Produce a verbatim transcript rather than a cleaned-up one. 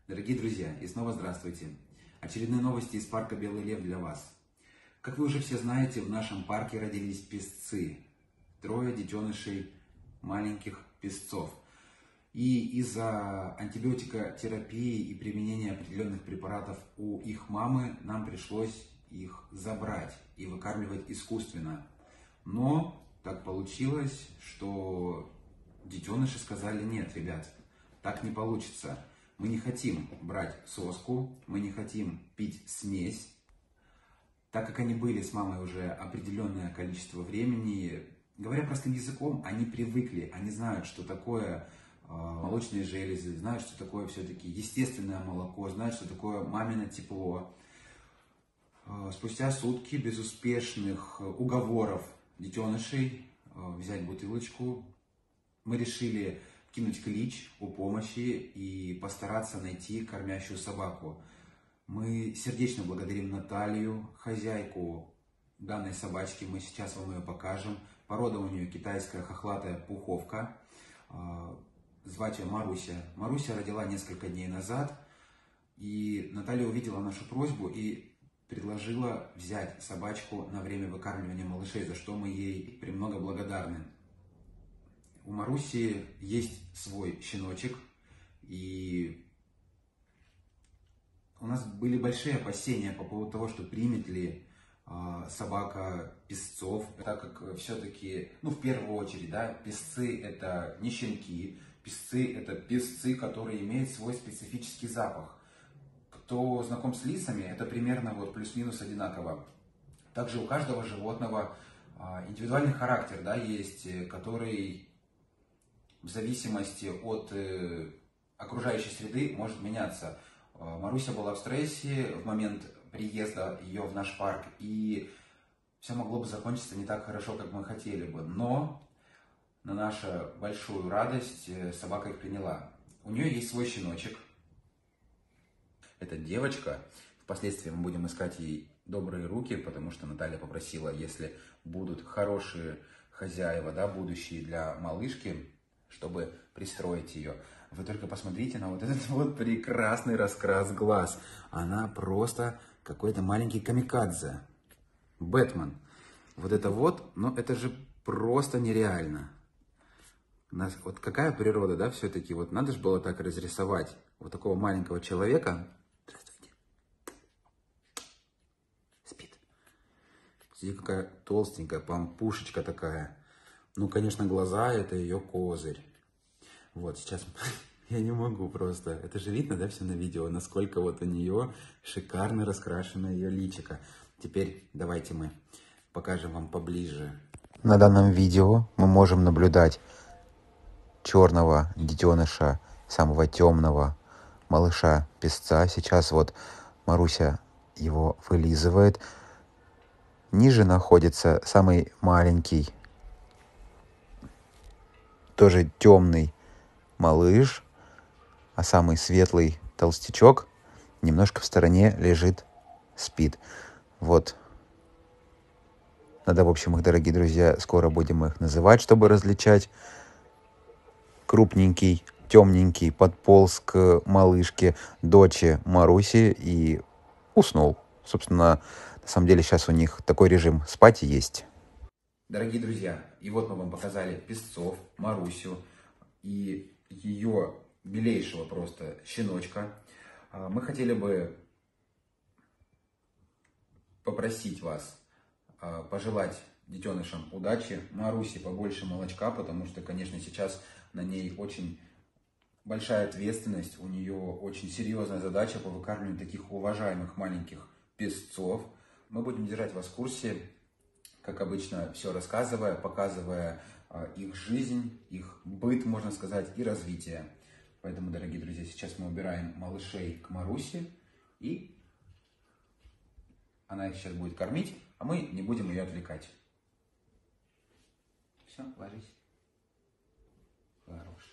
Дорогие друзья, и снова здравствуйте. Очередные новости из парка Белый Лев для вас. Как вы уже все знаете, в нашем парке родились песцы. Трое детенышей маленьких песцов. И из-за антибиотикотерапии и применения определенных препаратов у их мамы нам пришлось их забрать и выкармливать искусственно. Но так получилось, что детеныши сказали: нет, ребят, так не получится. Мы не хотим брать соску, мы не хотим пить смесь. Так как они были с мамой уже определенное количество времени, говоря простым языком, они привыкли, они знают, что такое э, молочные железы, знают, что такое все-таки естественное молоко, знают, что такое мамино тепло. Э, спустя сутки безуспешных уговоров детенышей э, взять бутылочку, мы решили кинуть клич о помощи и постараться найти кормящую собаку. Мы сердечно благодарим Наталью, хозяйку данной собачки. Мы сейчас вам ее покажем. Порода у нее китайская хохлатая пуховка. Звать ее Маруся. Маруся родила несколько дней назад. И Наталья увидела нашу просьбу и предложила взять собачку на время выкармливания малышей, за что мы ей премного благодарны. У Маруси есть свой щеночек, и у нас были большие опасения по поводу того, что примет ли э, собака песцов, так как все-таки, ну, в первую очередь, да, песцы это не щенки, песцы это песцы, которые имеют свой специфический запах. Кто знаком с лисами, это примерно вот плюс-минус одинаково. Также у каждого животного э, индивидуальный характер, да, есть, который в зависимости от э, окружающей среды может меняться. Маруся была в стрессе в момент приезда ее в наш парк, и все могло бы закончиться не так хорошо, как мы хотели бы. Но на нашу большую радость собака их приняла. У нее есть свой щеночек. Это девочка. Впоследствии мы будем искать ей добрые руки, потому что Наталья попросила, если будут хорошие хозяева, да, будущие для малышки, чтобы пристроить ее. Вы только посмотрите на вот этот вот прекрасный раскрас глаз. Она просто какой-то маленький камикадзе. Бэтмен. Вот это вот, ну это же просто нереально. У нас, вот какая природа, да, все-таки. Вот надо же было так разрисовать вот такого маленького человека. Здравствуйте. Спит. Смотрите, какая толстенькая пампушечка такая. Ну, конечно, глаза — это ее козырь. Вот, сейчас я не могу просто. Это же видно, да, все на видео, насколько вот у нее шикарно раскрашено ее личико. Теперь давайте мы покажем вам поближе. На данном видео мы можем наблюдать черного детеныша, самого темного малыша песца. Сейчас вот Маруся его вылизывает. Ниже находится самый маленький, тоже темный малыш, а самый светлый толстячок немножко в стороне лежит, спит. Вот. Надо, в общем, их, дорогие друзья, скоро будем их называть, чтобы различать. Крупненький, темненький подполз к малышке, доче Маруси и уснул. Собственно, на самом деле сейчас у них такой режим: спать и есть. Дорогие друзья, и вот мы вам показали песцов, Марусю и ее милейшего просто щеночка. Мы хотели бы попросить вас пожелать детенышам удачи, Марусе побольше молочка, потому что, конечно, сейчас на ней очень большая ответственность, у нее очень серьезная задача по выкармливанию таких уважаемых маленьких песцов. Мы будем держать вас в курсе, как обычно, все рассказывая, показывая их жизнь, их быт, можно сказать, и развитие. Поэтому, дорогие друзья, сейчас мы убираем малышей к Марусе, и она их сейчас будет кормить, а мы не будем ее отвлекать. Все, ложись. Хорош.